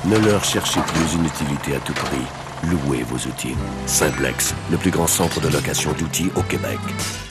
Ne leur cherchez plus une utilité à tout prix. Louez vos outils. Simplex, le plus grand centre de location d'outils au Québec.